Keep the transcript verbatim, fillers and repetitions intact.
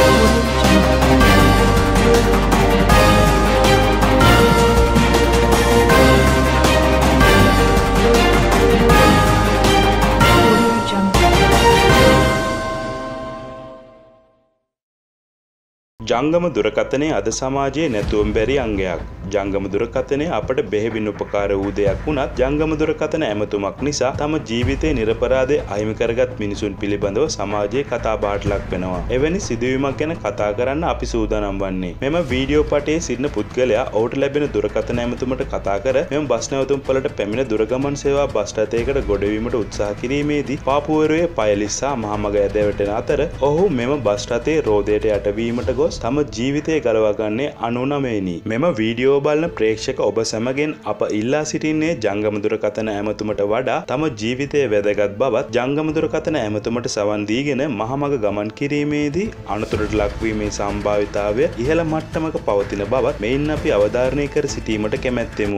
ජංගම දුරකථනය අද සමාජයේ නැතුවම බැරි අංගයක්. ජංගම දුරකථනය අපට බෙහෙවින් උපකාර වූ දෙයක් වුණත් ජංගම දුරකථන ඇමතුමක් නිසා තම ජීවිතේ නිර්පරාදේ අහිමි කරගත් මිනිසුන් පිළිබඳව සමාජයේ කතා බහට ලක් වෙනවා. එවැනි සිදුවීමක් ගැන කතා කරන්න අපි සූදානම් වන්නේ. මෙම වීඩියෝ පටයේ සිටින පුද්ගලයා ඔහුට ලැබෙන දුරකථන ඇමතුමට කතා කර මෙම බස් නැවතුම් පොළට පැමිණ දුරගමන් සේවා බස් රථයකට ගොඩවීමට උත්සාහ කිරීමේදී පාපුවරුවේ පයලිස්සා මහමග ඇදවැටෙන අතර ඔහු මෙම බස් රථයේ රෝදයට යටවීමට ගොස් තම ජීවිතය ගලවා ගන්නේ අනූනමය වෙනි. මෙම වීඩියෝ බලන ප්‍රේක්ෂක ඔබ සැමගෙන් අප ඉල්ලා සිටින්නේ ජංගම දුරකථන ඇමතුමට වඩා තම ජීවිතය වැදගත් බවත් ජංගම දුරකථන ඇමතුමට සවන් දීගෙන මහමග ගමන් කිරීමේදී අනතුරට ලක්වීමේ සම්භාවිතාවය ඉහළ මට්ටමක පවතින බවත් මෙයින් අපි අවධාරණය කර සිටීමට කැමැත්තෙමු.